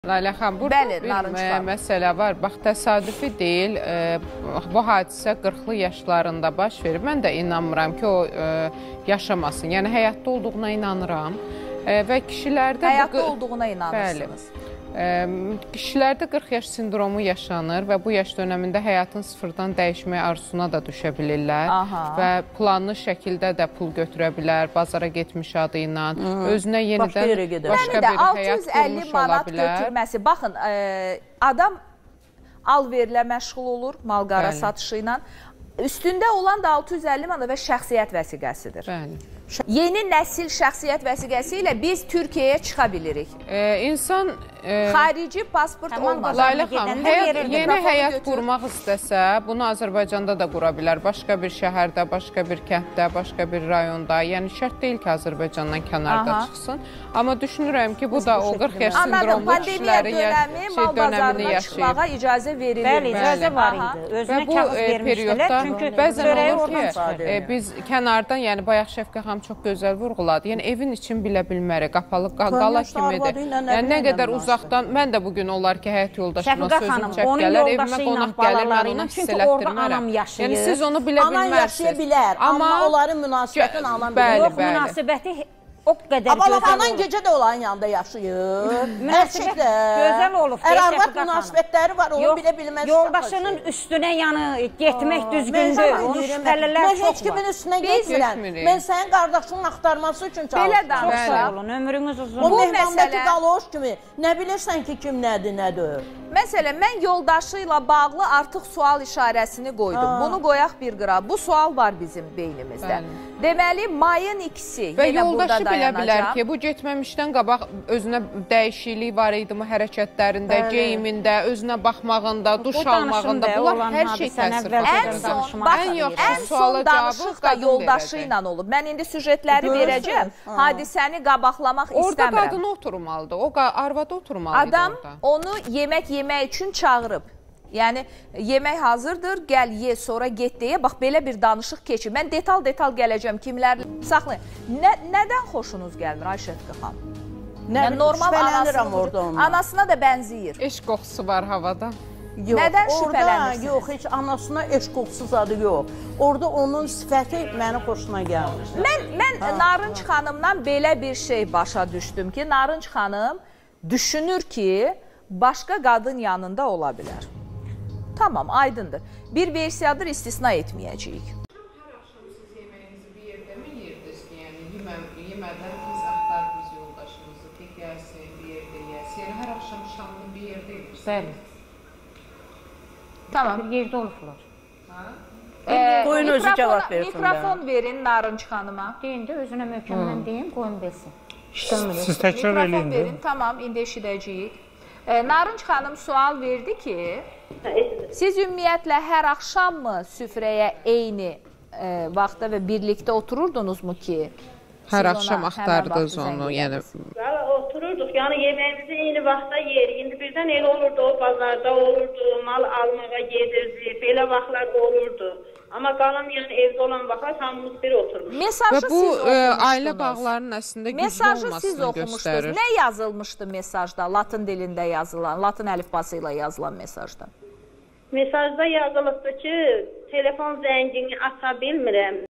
Layla xan, burada bir məsələ var. Bax, təsadüfi deyil. Bu hadisə 40'lı yaşlarında baş verir. Mən də inanmıram ki, o yaşamasın. Yəni, həyatda olduğuna inanıram. Və kişilərdə... Həyatda olduğuna inanırsınız. Kişilərdə 40 yaş sindromu yaşanır və bu yaş dönəmində həyatın sıfırdan dəyişmək arzusuna da düşə bilirlər. Və planlı şəkildə də pul götürə bilər, bazara getmiş adı ilə, özünə yenidən başqa bir həyat qurmuş ola bilər. Götürməsi. Baxın, adam al-verilə məşğul olur, mal-qara satışı ilə. Üstündə olan da 650 manat və şəxsiyyət vəsiqəsidir. Yeni nəsil şəxsiyyət vəsiqəsi ilə biz Türkiyəyə çıxa bilirik. İnsan... Xarici pasport olmaz. Layla xanım, yeni həyat qurmaq istəsə, bunu Azərbaycanda da qura bilər. Başqa bir şəhərdə, başqa bir kənddə, başqa bir rayonda. Yəni, şərt deyil ki, Azərbaycandan kənarda çıxsın. Amma düşünürəm ki, bu da o 40 yaş sindromlu kişilərin dönəmini yaşayıb. Çıxmağa icazə verilir. Bəli, icazə var idi. Özünə kağız vermişdilər. Çünki bəzən olur ki, biz kənardan, yəni bayaq Şəfqə xanım çox gözəl vurğuladı. Yəni, evin için bilə bilmərik, qapalı qala kimidir. Yəni, nə qədər uzaqdan, mən də bugün olar ki, həyat yoldaşıma sözüm çək gələr, evimə qonaq gəlir, mən ona hiss elətdirmərəm. Yəni, siz onu bilə bilmərsiniz. Ana yaşaya bilər, amma onların münasibətini alan bilir. Yox, münasibəti o qədər gözəl olur. Amma anan gecə də onların yanında yaşayır. Münasibət gözəl olub. Ər-arvad münasibətləri var, onu bilə bilməz. Yoldaşının üstünə getmək düzgündür. Onun şübhəlilər çox var. Mən heç kimin üstünə getmirəm. Mən sənin qardaşının axtarması üçün çalışıram. Belə danışaq. Çox sağ olun, ömrünüz uzun. O məhməməti qaloş kimi. Nə bilirsən ki, kim nədir, nədir? Məsələn, mən yoldaşı ilə bağlı artıq sual işarəsini qoydum. Bunu qoyaq bir qıra. Bu sual var bizim beynimizdə. Deməli, mayın ikisi yenə burada dayanacaq. Bilə bilər ki, bu getməmişdən qabaq özünə dəyişiklik var idi mi hərəkətlərində, geyimində, özünə baxmağında, duş almağında. Bunlar hər şey təsir edir. Ən son danışıq da yoldaşı ilə olub. Mən indi süjetləri verəcəm. Hadisəni qabaqlamaq istəmirəm. Orada qadını oturmalıdır, o arvadı oturmalıdır. Adam onu yemək yemək üçün çağırıb. Yəni, yemək hazırdır, gəl, ye, sonra get deyə. Bax, belə bir danışıq keçir. Mən detal gələcəm, kimlərlə. Saxlayın. Nədən xoşunuz gəlmir, Ayşəfqə xanım? Mən normal anasına da bənziyir. Eşq qoxusu var havada. Nədən şübhələnirsiniz? Yox, heç anasına eşq qoxusu zadı yox. Orada onun sifəti mənə xoşuna gəlmiş. Mən Narınc xanımdan belə bir şey başa düşdüm ki, Narınc xanım düşünür ki, başqa qadın yanında ola bilər. Tamam, aydındır. Bir versiyadır, istisna etməyəcəyik. Hər axşam siz yeməyinizi bir yerdə mi yerdiniz ki, yəni yemədən biz axtardınız yoldaşınızı ki, gəlsin, bir yerdə yesin. Yəni, hər axşam şamlı bir yerdə edirsiniz. Bəli. Tamam. Bir yerdə olublar. Qoyun özü cavab versin. Mikrofon verin Narınc xanıma. Deyin də, özünə möhkəmdən deyim, qoyun bilsin. Siz təkrar eləyin. Mikrofon verin, tamam, indi eşidəcəyik. Narınc xanım sual verdi ki, siz ümumiyyətlə hər axşammı süfrəyə eyni vaxtda və birlikdə otururdunuzmu ki? Hər axşam axtardınız onu, yəni. Otururduq, yəni yeməyimizi eyni vaxtda yerik. İndi birdən elə olurdu, o bazarda olurdu, mal almağa gedirdi, belə vaxtlar olurdu. Amma qalan yəni evdə olan vaxtlar hamımız bir oturmuş. Və bu ailə bağlarının əslində güclü olmasını göstərir. Nə yazılmışdı mesajda, latın dilində yazılan, latın əlifbası ilə yazılan mesajda? Mesajda yazılıbdı ki, telefon zəngini aça bilmirəm.